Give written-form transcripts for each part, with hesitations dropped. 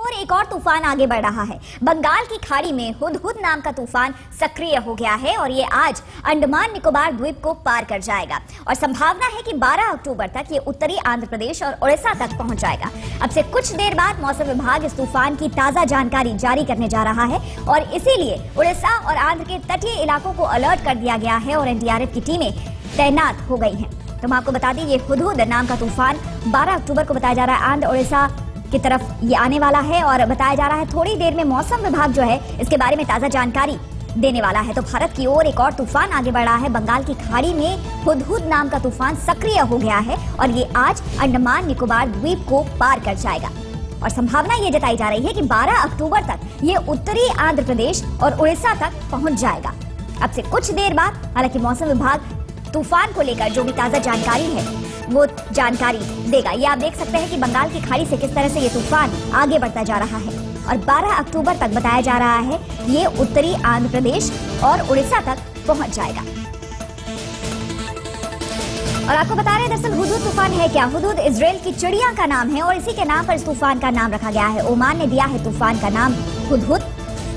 ओर एक और तूफान आगे बढ़ रहा है। बंगाल की खाड़ी में हुदहुद नाम का तूफान सक्रिय हो गया है और ये आज अंडमान निकोबार द्वीप को पार कर जाएगा और संभावना है कि 12 अक्टूबर तक ये उत्तरी आंध्र प्रदेश और उड़ीसा तक पहुंच जाएगा। अब से कुछ देर बाद मौसम विभाग इस तूफान की ताजा जानकारी जारी करने जा रहा है और इसीलिए उड़ीसा और आंध्र के तटीय इलाकों को अलर्ट कर दिया गया है और एनडीआरएफ की टीमें तैनात हो गई हैं। तो हम आपको बता दें, ये हुदहुद नाम का तूफान 12 अक्टूबर को बताया जा रहा है आंध्र उड़ीसा की तरफ ये आने वाला है और बताया जा रहा है थोड़ी देर में मौसम विभाग जो है इसके बारे में ताजा जानकारी देने वाला है। तो भारत की ओर एक और तूफान आगे बढ़ा है। बंगाल की खाड़ी में हुदहुद नाम का तूफान सक्रिय हो गया है और ये आज अंडमान निकोबार द्वीप को पार कर जाएगा और संभावना ये जताई जा रही है कि 12 अक्टूबर तक ये उत्तरी आंध्र प्रदेश और उड़ीसा तक पहुंच जाएगा। अब से कुछ देर बाद हालांकि मौसम विभाग तूफान को लेकर जो भी ताजा जानकारी है वो जानकारी देगा। ये आप देख सकते हैं कि बंगाल की खाड़ी से किस तरह से ये तूफान आगे बढ़ता जा रहा है और 12 अक्टूबर तक बताया जा रहा है ये उत्तरी आंध्र प्रदेश और उड़ीसा तक पहुंच जाएगा। और आपको बता रहे हैं दरअसल हुदहुद तूफान है क्या। हुदहुद इजराइल की चिड़िया का नाम है और इसी के नाम पर इस तूफान का नाम रखा गया है। ओमान ने दिया है तूफान का नाम हुदहुद।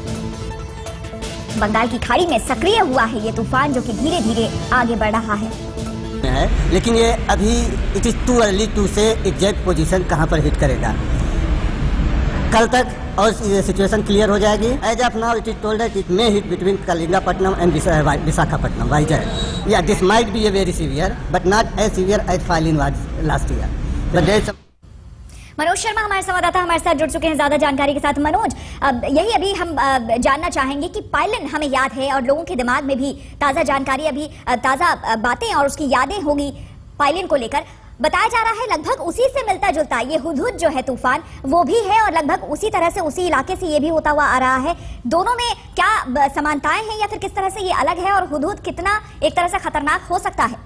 बंगाल की खाड़ी में सक्रिय हुआ है ये तूफान जो कि धीरे धीरे आगे बढ़ रहा है। लेकिन ये अभी it is too early to say exact position कहां पर हिट करेगा। कल तक और ये सिचुएशन क्लियर हो जाएगी। As of now it is told that it may hit between Kalingapatnam and Visakhapatnam Vizag. या this might be a very severe but not as severe as Phailin was last year. But there is Manoj Sharma हमारे संवाददाता हमारे साथ जुड़ चुके हैं ज्यादा जानकारी के साथ। मनोज, यही अभी हम जानना चाहेंगे कि पायलन हमें याद है और लोगों के दिमाग में भी ताजा जानकारी अभी ताजा बातें और उसकी यादें होगी पायलन को लेकर। बताया जा रहा है लगभग उसी से मिलता जुलता ये हुदहुद जो है तूफान वो भी है और लगभग उसी तरह से उसी इलाके से ये भी होता हुआ आ रहा है। दोनों में क्या समानताएं हैं या फिर किस तरह से ये अलग है और हुदहुद कितना एक तरह से खतरनाक हो सकता है?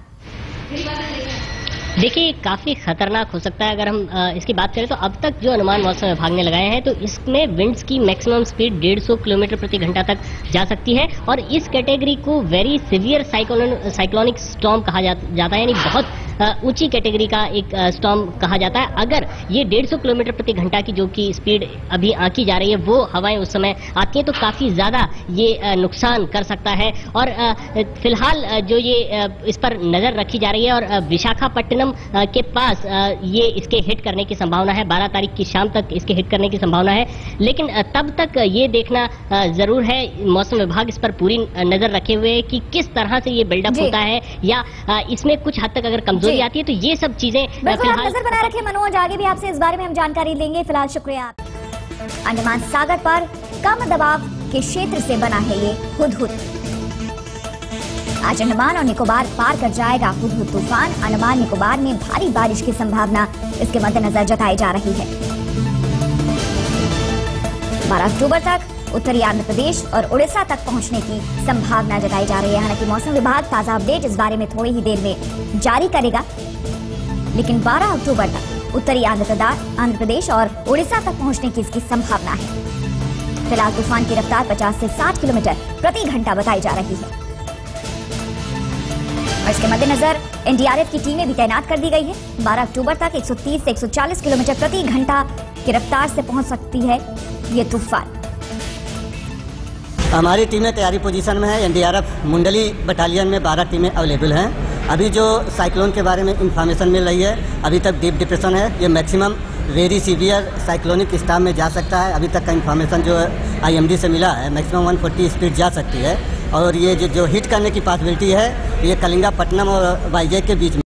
देखिए, काफ़ी खतरनाक हो सकता है। अगर हम इसकी बात करें तो अब तक जो अनुमान मौसम विभाग ने लगाए हैं तो इसमें विंड्स की मैक्सिमम स्पीड 150 किलोमीटर प्रति घंटा तक जा सकती है और इस कैटेगरी को वेरी सीवियर साइक्लोनिक स्टॉर्म कहा जाता है, यानी बहुत ऊंची कैटेगरी का एक स्टॉर्म कहा जाता है। अगर ये 150 किलोमीटर प्रति घंटा की जो कि स्पीड अभी आंकी जा रही है वो हवाएं उस समय आती हैं तो काफ़ी ज़्यादा ये नुकसान कर सकता है। और फिलहाल जो ये इस पर नज़र रखी जा रही है और विशाखापट्टनम के पास ये इसके हिट करने की संभावना है। 12 तारीख की शाम तक इसके हिट करने की संभावना है, लेकिन तब तक ये देखना जरूर है, मौसम विभाग इस पर पूरी नजर रखे हुए है कि किस तरह से ये बिल्डअप होता है या इसमें कुछ हद तक अगर कमजोरी आती है तो ये सब चीजें फिलहाल नजर बनाए रखे। मनोज, आगे भी आपसे इस बारे में हम जानकारी लेंगे। फिलहाल शुक्रिया। अंडमान सागर पर कम दबाव के क्षेत्र से बना है ये हुदहुद। आज अंडमान और निकोबार पार कर जाएगा हुदहुद तूफान। अंडमान निकोबार में भारी बारिश की संभावना इसके मद्देनजर जताई जा रही है। 12 अक्टूबर तक उत्तरी आंध्र प्रदेश और उड़ीसा तक पहुंचने की संभावना जताई जा रही है। हालांकि मौसम विभाग ताजा अपडेट इस बारे में थोड़ी ही देर में जारी करेगा, लेकिन 12 अक्टूबर तक उत्तरी आंध्र प्रदेश और उड़ीसा तक पहुंचने की इसकी संभावना है। फिलहाल तूफान की रफ्तार 50 से 60 किलोमीटर प्रति घंटा बताई जा रही है और इसके मद्देनजर एनडीआरएफ की टीमें भी तैनात कर दी गई है। 12 अक्टूबर तक 130 से 140 किलोमीटर प्रति घंटा की रफ्तार से पहुंच सकती है ये तूफान। हमारी टीमें तैयारी पोजीशन में है। एनडीआरएफ मुंडली बटालियन में 12 टीमें अवेलेबल हैं। अभी जो साइक्लोन के बारे में इंफॉर्मेशन मिल रही है, अभी तक डीप डिप्रेशन है, ये maximum very severe cyclonic storm में जा सकता है। अभी तक का इंफॉर्मेशन जो आईएमडी से मिला है मैक्सिमम 140 स्पीड जा सकती है और ये जो हिट करने की पॉसिबिलिटी है ये कलिंगापट्टनम और वाइजैक के बीच में